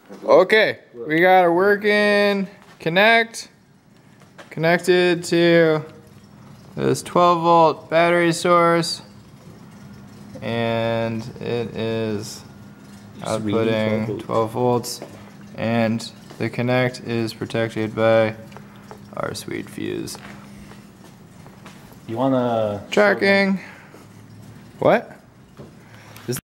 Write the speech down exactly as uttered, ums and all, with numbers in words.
Okay, we got a working Kinect connected to this twelve volt battery source, and it is outputting twelve volts, and the Kinect is protected by our sweet fuse. You wanna tracking? What?